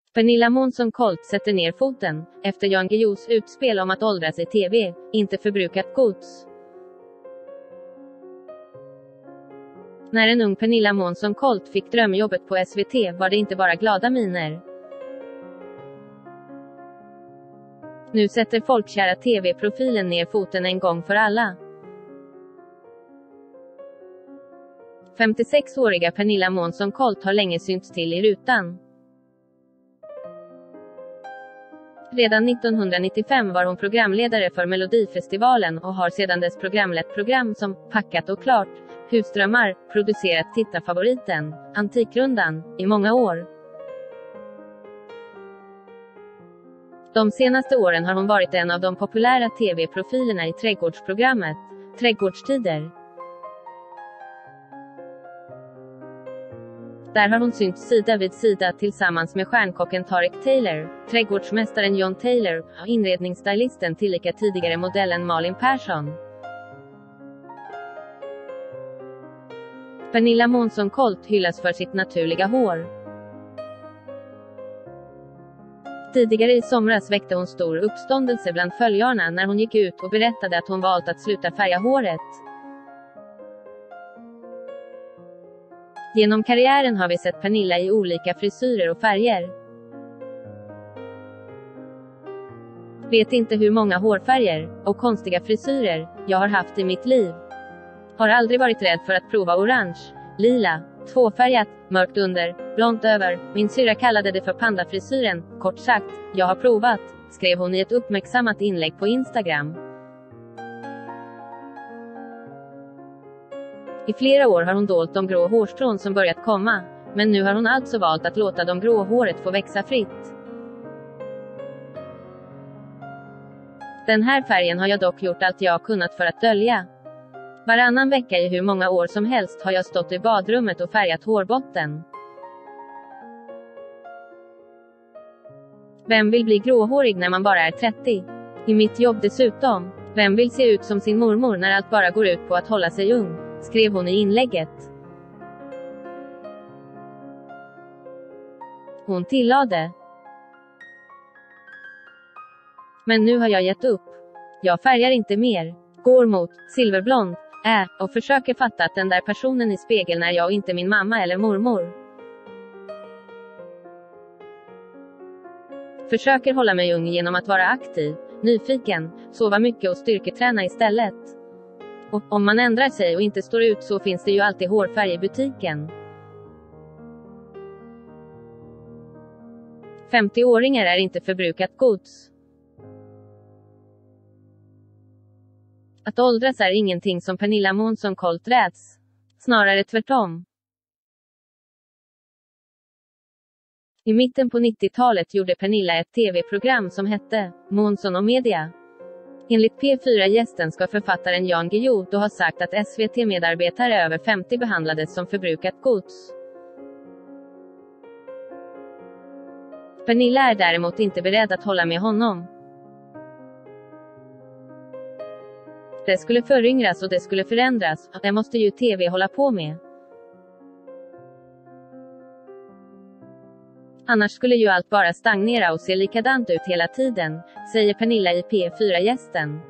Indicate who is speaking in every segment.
Speaker 1: Pernilla Månsson-Colt sätter ner foten, efter Jan Guillous utspel om att åldras i TV, inte förbrukat gods. När en ung Pernilla Månsson-Colt fick drömjobbet på SVT var det inte bara glada miner. Nu sätter folkkära TV-profilen ner foten en gång för alla. 56-åriga Pernilla Månsson-Colt har länge synts till i rutan. Redan 1995 var hon programledare för Melodifestivalen och har sedan dess programlett program som Packat och klart, Husdrömmar, producerat tittarfavoriten, Antikrundan, i många år. De senaste åren har hon varit en av de populära TV-profilerna i trädgårdsprogrammet, Trädgårdstider. Där har hon synts sida vid sida tillsammans med stjärnkocken Tarek Taylor, trädgårdsmästaren John Taylor och inredningsstylisten tillika tidigare modellen Malin Persson. Pernilla Månsson-Colt hyllas för sitt naturliga hår. Tidigare i somras väckte hon stor uppståndelse bland följarna när hon gick ut och berättade att hon valt att sluta färga håret. Genom karriären har vi sett Pernilla i olika frisyrer och färger. Vet inte hur många hårfärger och konstiga frisyrer jag har haft i mitt liv. Har aldrig varit rädd för att prova orange, lila, tvåfärgat, mörkt under, blont över. Min syra kallade det för pandafrisyren. Kort sagt, jag har provat, skrev hon i ett uppmärksammat inlägg på Instagram. I flera år har hon dolt de grå hårstrån som börjat komma, men nu har hon alltså valt att låta de grå håret få växa fritt. Den här färgen har jag dock gjort allt jag kunnat för att dölja. Varannan vecka i hur många år som helst har jag stått i badrummet och färgat hårbotten. Vem vill bli gråhårig när man bara är 30? I mitt jobb dessutom. Vem vill se ut som sin mormor när allt bara går ut på att hålla sig ung? Skrev hon i inlägget. Hon tillade: men nu har jag gett upp. Jag färgar inte mer. Går mot silverblond, och försöker fatta att den där personen i spegeln är jag och inte min mamma eller mormor. Försöker hålla mig ung genom att vara aktiv, nyfiken, sova mycket och styrketräna istället. Och om man ändrar sig och inte står ut så finns det ju alltid hårfärg i butiken. 50-åringar är inte förbrukat gods. Att åldras är ingenting som Pernilla Månsson-Colt räds. Snarare tvärtom. I mitten på 90-talet gjorde Pernilla ett tv-program som hette Månsson och media. Enligt P4-gästen ska författaren Jan Guillou då ha sagt att SVT-medarbetare över 50 behandlades som förbrukat gods. Pernilla är däremot inte beredd att hålla med honom. Det skulle föryngras och det skulle förändras, och det måste ju TV hålla på med. Annars skulle ju allt bara stagnera och se likadant ut hela tiden, säger Pernilla i P4-gästen.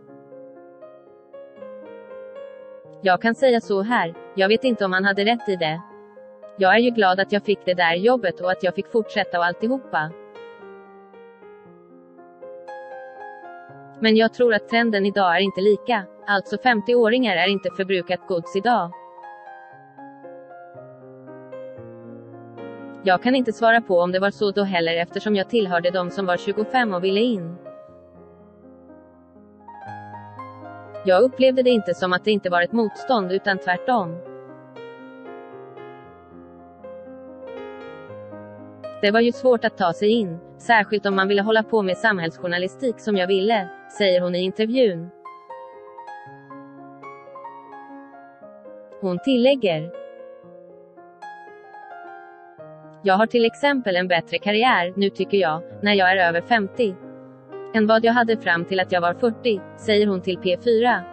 Speaker 1: Jag kan säga så här, jag vet inte om han hade rätt i det. Jag är ju glad att jag fick det där jobbet och att jag fick fortsätta och alltihopa. Men jag tror att trenden idag är inte lika, alltså 50-åringar är inte förbrukat gods idag. Jag kan inte svara på om det var så då heller eftersom jag tillhörde de som var 25 och ville in. Jag upplevde det inte som att det inte var ett motstånd utan tvärtom. Det var ju svårt att ta sig in, särskilt om man ville hålla på med samhällsjournalistik som jag ville, säger hon i intervjun. Hon tillägger: jag har till exempel en bättre karriär, nu tycker jag, när jag är över 50. Än vad jag hade fram till att jag var 40, säger hon till P4.